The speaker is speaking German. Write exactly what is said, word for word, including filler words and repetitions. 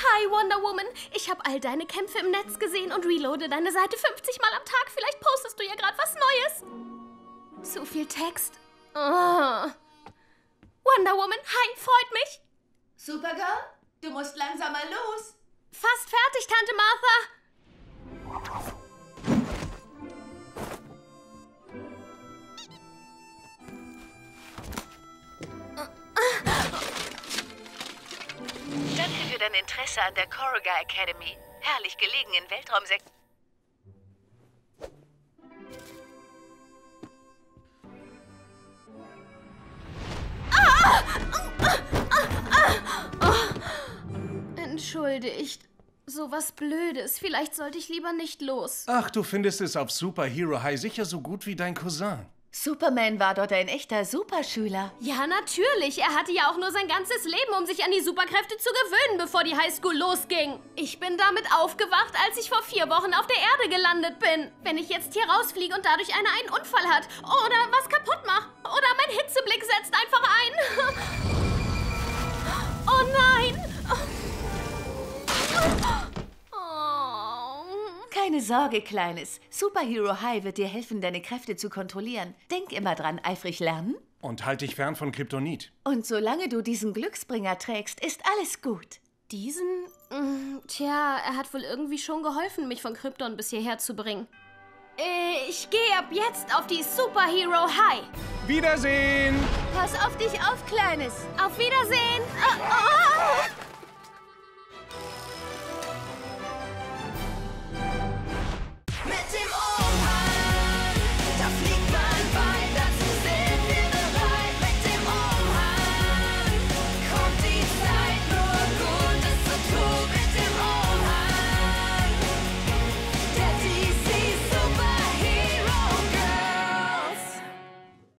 Hi, Wonder Woman. Ich habe all deine Kämpfe im Netz gesehen und reloade deine Seite fünfzig Mal am Tag. Vielleicht postest du ja gerade was Neues. Zu viel Text. Oh. Wonder Woman, hi, freut mich. Supergirl, du musst langsam mal los. Fast fertig, Tante Martha. Danke für dein Interesse an der Corrigan Academy. Herrlich gelegen in Weltraumsektor. Entschuldigt. So was Blödes. Vielleicht sollte ich lieber nicht los. Ach, du findest es auf Super Hero High sicher so gut wie dein Cousin. Superman war dort ein echter Superschüler. Ja, natürlich. Er hatte ja auch nur sein ganzes Leben, um sich an die Superkräfte zu gewöhnen, bevor die Highschool losging. Ich bin damit aufgewacht, als ich vor vier Wochen auf der Erde gelandet bin. Wenn ich jetzt hier rausfliege und dadurch einer einen Unfall hat oder was kaputt macht oder mein Hitzeblick setzt einfach ein. Oh nein! Keine Sorge, Kleines. Superhero High wird dir helfen, deine Kräfte zu kontrollieren. Denk immer dran, eifrig lernen. Und halt dich fern von Kryptonit. Und solange du diesen Glücksbringer trägst, ist alles gut. Diesen? Tja, er hat wohl irgendwie schon geholfen, mich von Krypton bis hierher zu bringen. Ich gehe ab jetzt auf die Superhero High. Wiedersehen! Pass auf dich auf, Kleines. Auf Wiedersehen. Oh, oh.